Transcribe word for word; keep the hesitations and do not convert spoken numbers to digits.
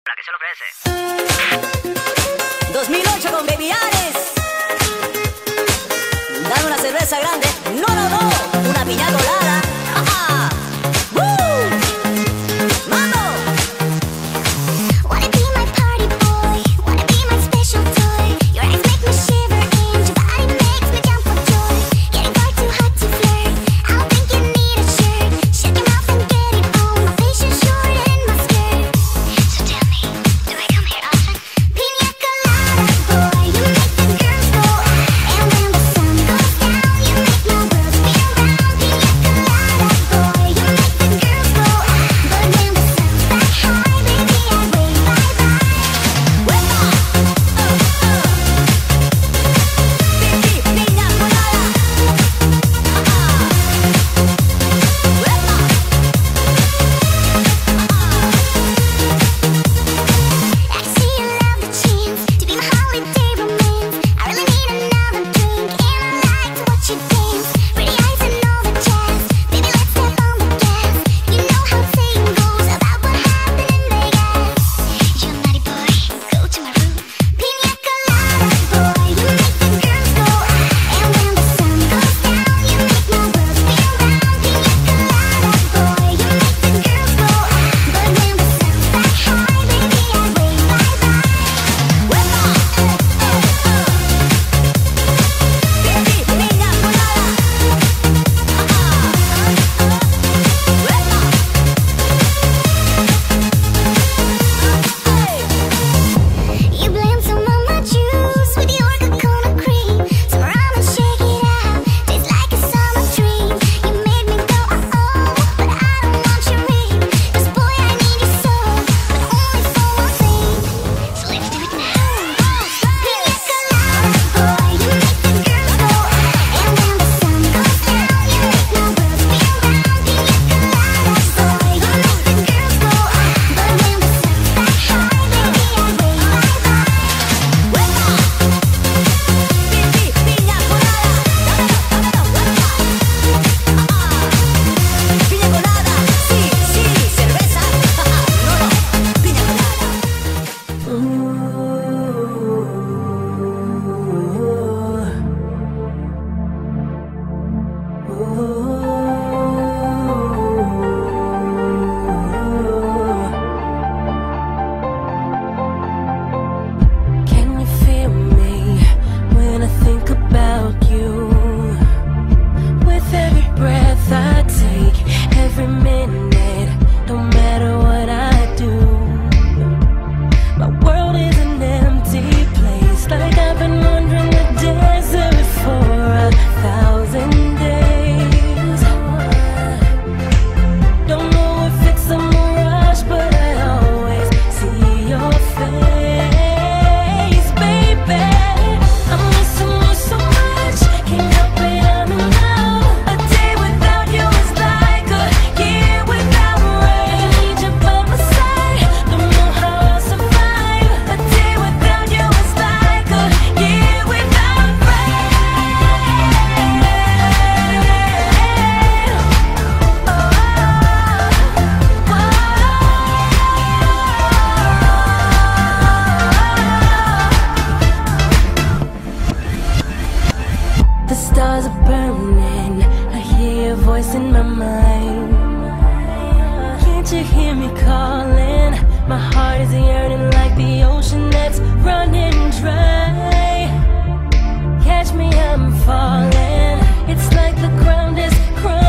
La que se lo ofrece. dos mil ocho con Baby Ares. Dame una cerveza grande. No, no, no. Una piña colada. ¡Ja, ja! ¡Woo! ¡Mamo! Wanna be my party boy, wanna be my special toy. Your eyes make me shiver and your body makes me jump for joy. Getting far too hot to flirt, I don't think you need a shirt. Shake your mouth and get it on, my patience short in my skirt. So tell me, do I come here often? Piña colada boy, you make the girls go out. And when the sun goes down, you make my world spin around. Piña colada boy, you make the girls go out. But when the sun's back high, baby, I wave bye-bye. Piña colada. I see you love the chance to be my holiday romance. I really need another drink and I like to watch you dance. Pretty eyes and all the jazz, baby let's step on the gas. You know how saying goes about what happened in Vegas. You naughty boy, go to my room. Piña colada boy, you make the girls go out. And when the sun goes down, you make my world spin around. Piña colada boy, you make the girls go out. But when the sun's back high, baby, I wave bye-bye. You blend some of my juice with your coconut cream. Some rum and shake it out, tastes like a summer dream. You made me go oh oh, but I don't want your ring. 'Cause boy I need your soul, but only for one thing. So let's do it now. Piña colada boy, you make the girls go out. And when the sun goes down, you make my world spin around. Piña colada boy, you make the girls go out. But when the sun's back high, baby, I wave bye-bye. Piña colada. Piña colada. Sí, sí, cerveza. No, no. Piña colada. Can you feel me when I think about you? With every breath I take, every minute, no matter what I do, my world is an empty place, like I've been wandering the desert for a thousand days. Don't know if it's a mirage, but I always see your face, baby. I'm missing you so much, can't help it, I'm in love. A day without you is like a year without rain. I need you by my side, don't know how I'll survive. A day without you is like a year without rain. The stars are burning, I hear a voice in my mind. Can't you hear me calling? My heart is yearning like the ocean that's running dry. Catch me, I'm falling. It's like the ground is crumbling.